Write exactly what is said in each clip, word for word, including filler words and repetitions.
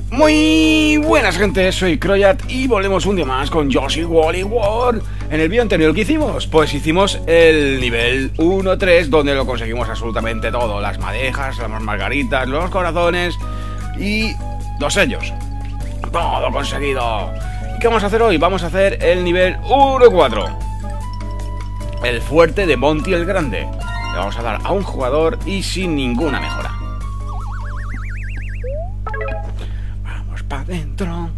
Muy buenas, gente, soy Croyat y volvemos un día más con Yoshi Woolly World. En el vídeo anterior, ¿qué hicimos? Pues hicimos el nivel uno tres, donde lo conseguimos absolutamente todo. Las madejas, las margaritas, los corazones y los sellos. Todo conseguido. ¿Y qué vamos a hacer hoy? Vamos a hacer el nivel uno cuatro, el fuerte de Monty el Grande. Le vamos a dar a un jugador y sin ninguna mejora. Vamos para adentro.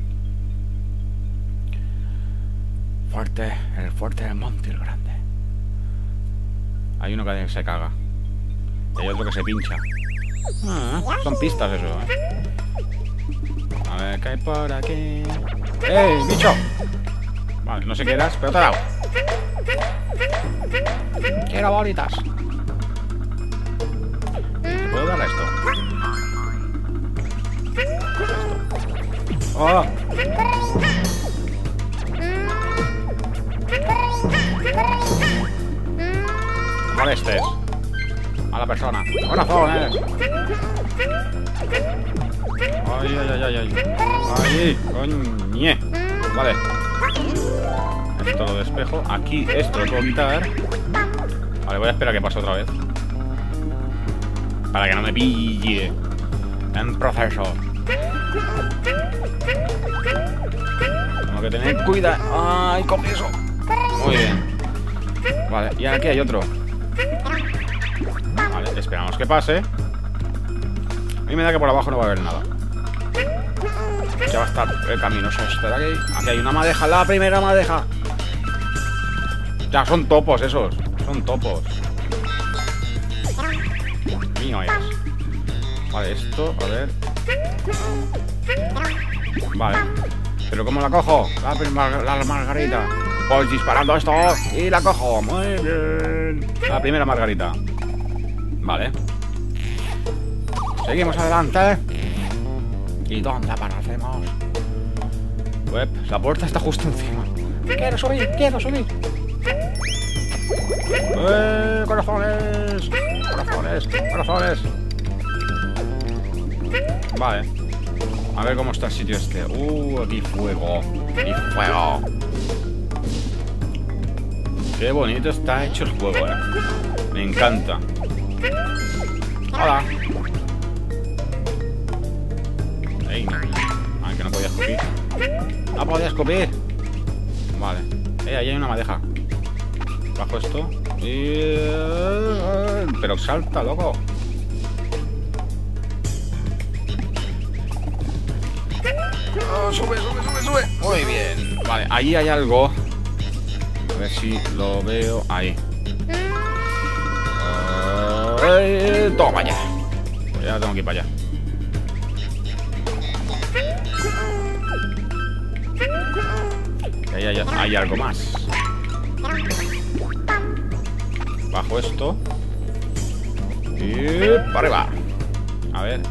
Fuerte, el fuerte de Monty el Grande. Hay uno que se caga y hay otro que se pincha. Ah, son pistas eso, ¿eh? A ver, ¿qué hay por aquí? ¡Eh, bicho! Vale, no sé qué eras, pero te he dado. Quiero bolitas. ¿Te puedo dar a esto? Esto. ¡Oh! No molestes a la persona. ¡Corazones! ¡Ay, ay, ay, ay! ¡Ay! ¡Ay! ¡Coñe! Vale. Esto lo despejo. Aquí esto lo puedo quitar. Vale, voy a esperar a que pase otra vez, para que no me pille en proceso. Tengo que tener cuidado. ¡Ay, con eso! Muy bien. Vale, y aquí hay otro. Vale, esperamos que pase. A mí me da que por abajo no va a haber nada. Ya va a estar el camino. Este de aquí. Aquí hay una madeja, la primera madeja. Ya, son topos esos. Son topos. Mío es. Vale, esto, a ver. Vale. ¿Pero cómo la cojo? La, la margarita. Pues disparando esto y la cojo. Muy bien. La primera margarita. Vale. Seguimos adelante. ¿Y dónde aparecemos? Web, la puerta está justo encima. Quiero subir, quiero subir. ¡Eh! ¡Corazones! ¡Corazones! ¡Corazones! Vale. A ver cómo está el sitio este. ¡Uh! Aquí fuego. Aquí fuego. Qué bonito está hecho el juego, eh. Me encanta. Hola. Ey, no. Ah, que no podía escupir. No podía escupir. Vale. Eh, ahí hay una madeja. Bajo esto. Y... pero salta, loco. Oh, sube, sube, sube, sube. Muy bien. Vale, ahí hay algo. A ver si lo veo. Ahí. Uh, toma ya. Pues ya tengo que ir para allá. Ahí hay, hay algo más. Bajo esto. Y para arriba. A ver.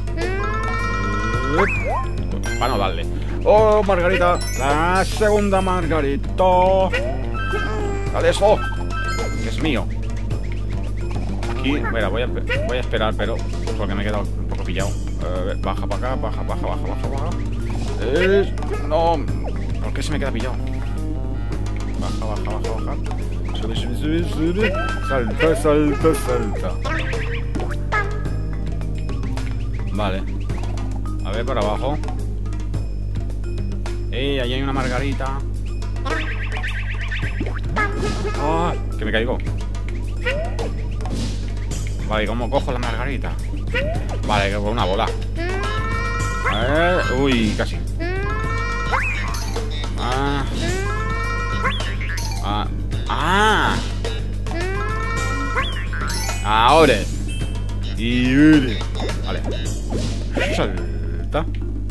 Para no darle. Oh, margarita. La segunda margarita. Dale eso. Que es mío. Aquí, mira, voy a, voy a esperar, pero porque me he quedado un poco pillado. A ver, baja para acá, baja, baja, baja, baja, baja. Eh, no. ¿Por qué se me queda pillado? Baja, baja, baja, baja. Sube, sube, sube, sube. Salta, salta, salta. Vale. A ver, por abajo. ¡Eh! Ahí hay una margarita. ¡Ah! Que me caigo. Vale, ¿cómo cojo la margarita? Vale, que con una bola. A ver. Uy, casi. Ah. Ah. Ah. Ahora. Y... vale. Salta.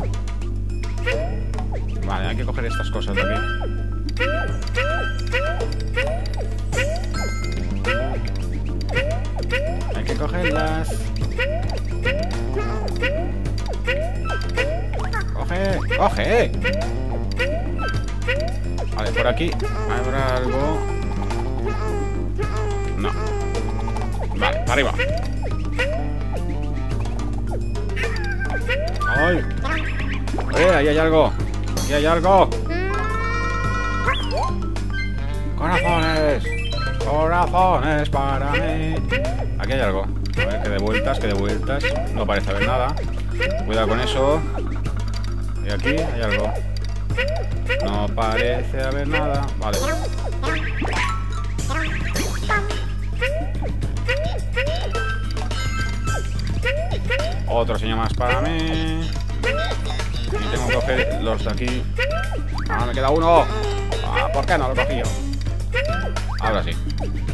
Vale, hay que coger estas cosas de aquí. Hay que cogerlas. Coge, coge. Vale, por aquí habrá algo. No. Vale, para arriba. Ay. Eh, ahí hay algo. Aquí hay algo. Corazones. Corazones para mí. Aquí hay algo. A ver, que de vueltas, que de vueltas. No parece haber nada. Cuidado con eso. Y aquí hay algo. No parece haber nada. Vale. Otro señor más para mí. Y tengo que coger los de aquí. Ah, me queda uno. Ah, ¿por qué no lo he cogido? Ahora sí.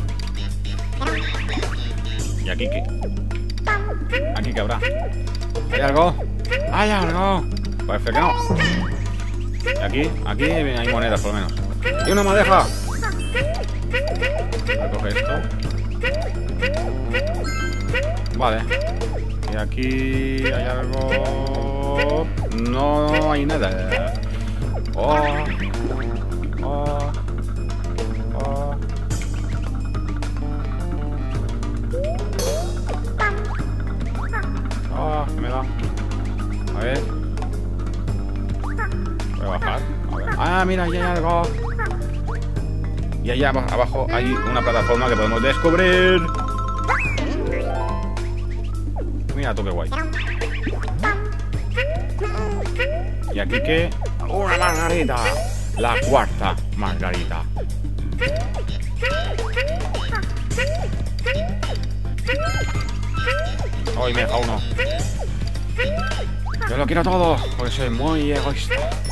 ¿Y aquí qué? ¿Aquí qué habrá? ¿Hay algo? ¿Hay algo? Parece que no. ¿Y aquí? Aquí hay monedas por lo menos. ¡Y una madeja! Voy a coger esto. Vale. Y aquí hay algo... No hay nada. Oh. Oh. Oh. Oh, ¿qué me da? A ver. Voy a bajar. A ver. Ah, mira, ahí hay algo. Y allá abajo hay una plataforma que podemos descubrir. Mira tú qué guay. Y aquí que... ¡Una margarita! La cuarta margarita. Hoy me deja uno. Yo lo quiero todo, porque soy muy egoísta.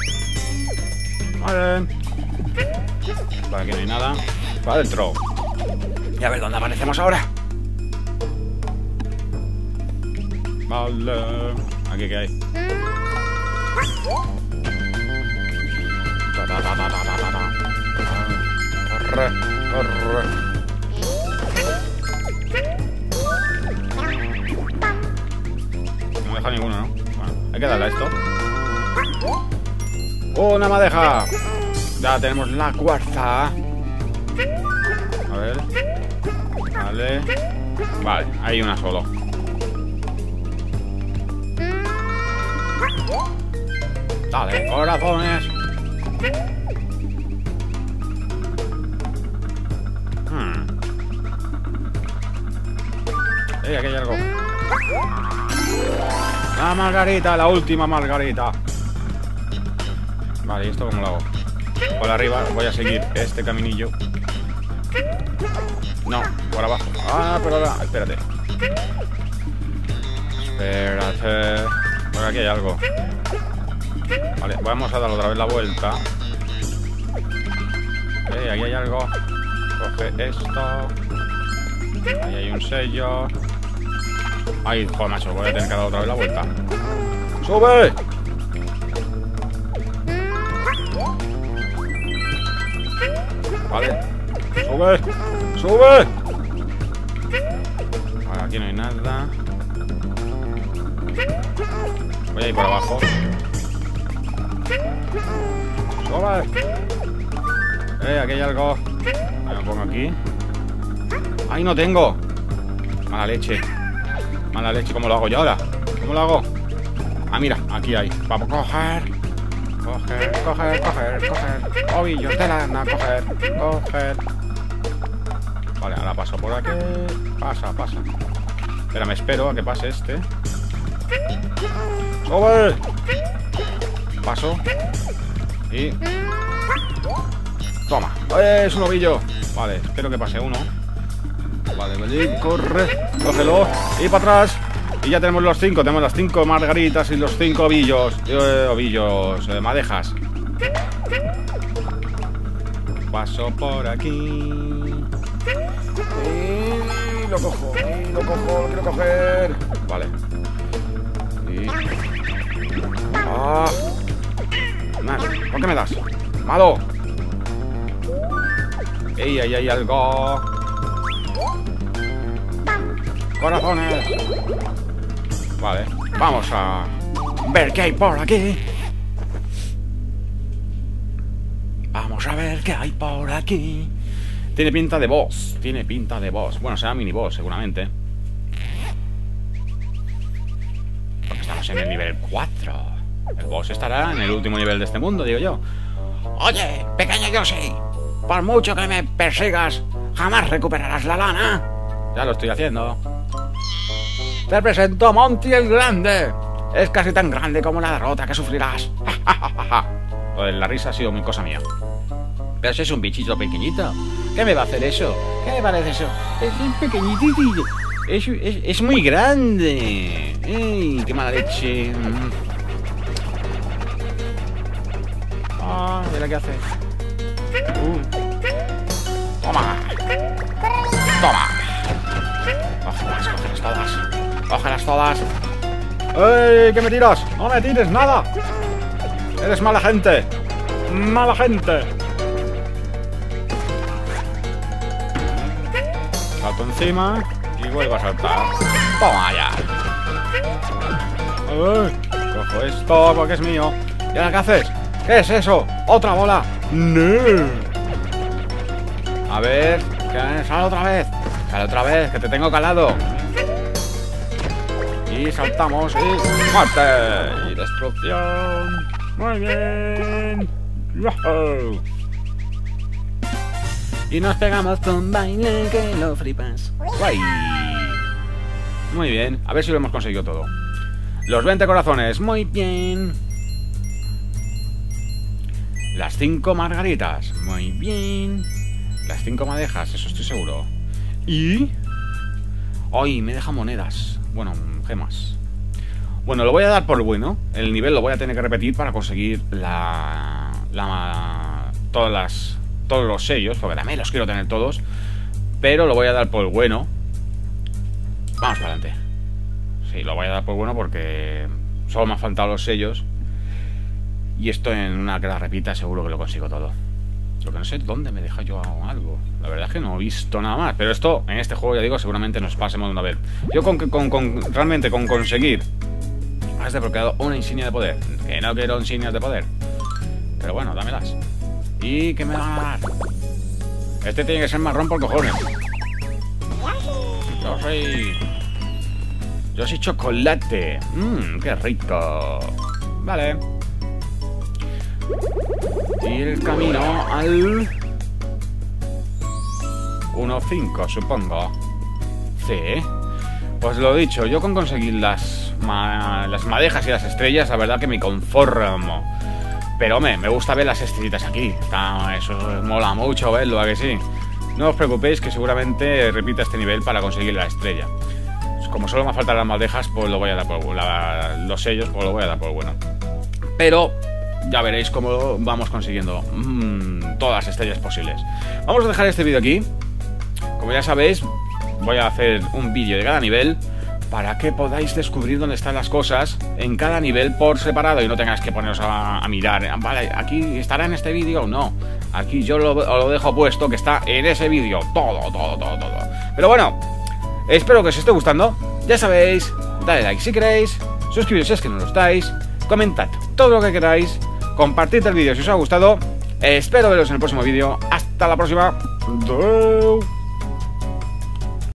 Vale. Para aquí no hay nada. Para adentro. Y a ver dónde aparecemos ahora. Vale. Aquí que hay. Ta, ta, ta, ta, ta, ta, ta. Corre, corre. No me deja ninguno, ¿no? Bueno, hay que darle a esto. ¡Una madeja! Ya tenemos la cuarta. A ver. Vale. Vale, hay una solo. Dale, corazones. Hmm. Eh, aquí hay algo. La margarita, la última margarita. Vale, ¿y esto cómo lo hago? Por arriba voy a seguir este caminillo. No, por abajo. Ah, pero ahora, espérate. Espérate. Por aquí hay algo. Vale, vamos a dar otra vez la vuelta. Eh, ahí hay algo. Coge esto. Ahí hay un sello. Ay, joder, macho, voy a tener que dar otra vez la vuelta. ¡Sube! Vale. ¡Sube! ¡Sube! Vale, aquí no hay nada. Voy a ir por abajo. ¡Sube! Eh, aquí hay algo. Me lo pongo aquí. ¡Ay, no tengo! Mala leche. Mala leche, ¿cómo lo hago yo ahora? ¿Cómo lo hago? Ah, mira, aquí hay. Vamos a coger. Coger, coger, coger, coger. Ovillos de lana, coger, coger. Vale, ahora paso por aquí. Pasa, pasa. Espera, me espero a que pase este. ¡Sube! Paso. Y... Toma. ¡Es un ovillo! Vale, espero que pase uno. Vale, vale, corre. Cógelo. Y para atrás. Y ya tenemos los cinco. Tenemos las cinco margaritas y los cinco ovillos. Eh, ovillos, eh, madejas. Paso por aquí. Y lo cojo. Y lo cojo. Lo quiero coger. Vale. Y... Ah. Más. ¿Por qué me das? Malo. Ey, ahí hay algo. Corazones. Vale, vamos a ver qué hay por aquí. Vamos a ver qué hay por aquí. Tiene pinta de boss. Tiene pinta de boss. Bueno, será mini boss seguramente. Porque estamos en el nivel cuatro. El boss estará en el último nivel de este mundo, digo yo. Oye, pequeño Yoshi, por mucho que me persigas, jamás recuperarás la lana. Ya lo estoy haciendo. Te presento a Monty el Grande. Es casi tan grande como la derrota que sufrirás. Lo de la risa ha sido muy cosa mía. Pero si es un bichito pequeñito, ¿qué me va a hacer eso? ¿Qué me parece eso? Es un pequeñitito. Es, es, es muy grande. ¡Ey, qué mala leche! Ah, mira qué hace. Uh. Toma. Toma. Cógelas, cógelas todas. Cógelas todas. ¡Ey! ¿Qué me tiras? ¡No me tires nada! ¡Eres mala gente! ¡Mala gente! Salto encima y vuelvo a saltar. ¡Toma ya! ¡Ey! Cojo esto porque es mío. ¿Y ahora qué haces? ¿Qué es eso? ¡Otra bola! ¡No! A ver, que sale otra vez. Sale otra vez, que te tengo calado. Y saltamos y muerte y destrucción. Muy bien. ¡Wow! Y nos pegamos con baile que lo flipas. ¡Guay! Muy bien, a ver si lo hemos conseguido todo. Los veinte corazones, muy bien. Las cinco margaritas, muy bien. Las cinco madejas, eso estoy seguro. Y... ¡ay! Me deja monedas. Bueno, gemas. Bueno, lo voy a dar por bueno. El nivel lo voy a tener que repetir para conseguir la... la todas las... todos los sellos, porque también los quiero tener todos. Pero lo voy a dar por bueno. Vamos para adelante. Sí, lo voy a dar por bueno porque solo me han faltado los sellos. Y esto en una que la repita seguro que lo consigo todo. Lo que no sé dónde me deja yo algo. La verdad es que no he visto nada más. Pero esto, en este juego, ya digo, seguramente nos pasemos de una vez. Yo con, con, con realmente con conseguir... has desbloqueado una insignia de poder. Que no quiero insignias de poder. Pero bueno, dámelas. ¿Y qué me van a dar? Este tiene que ser marrón por cojones. Yo soy... yo soy chocolate. Mmm, qué rico. Vale. Y el camino al... uno cinco, supongo. Sí. Pues lo dicho, yo con conseguir las, ma las madejas y las estrellas, la verdad que me conformo. Pero, hombre, me gusta ver las estrellitas aquí. Está, eso mola mucho verlo, ¿a que sí? No os preocupéis que seguramente repita este nivel para conseguir la estrella. Como solo me faltan las madejas, pues lo voy a dar por la, los sellos, pues lo voy a dar por bueno. Pero ya veréis cómo vamos consiguiendo mmm, todas las estrellas posibles. Vamos a dejar este vídeo aquí. Como ya sabéis, voy a hacer un vídeo de cada nivel para que podáis descubrir dónde están las cosas en cada nivel por separado y no tengáis que poneros a, a mirar. Vale, aquí estará en este vídeo o no. Aquí yo lo, lo dejo puesto que está en ese vídeo. Todo, todo, todo, todo. Pero bueno, espero que os esté gustando. Ya sabéis, dale like si queréis, suscribiros si es que no lo estáis, comentad todo lo que queráis, compartid el vídeo si os ha gustado. Espero veros en el próximo vídeo. Hasta la próxima. Adiós.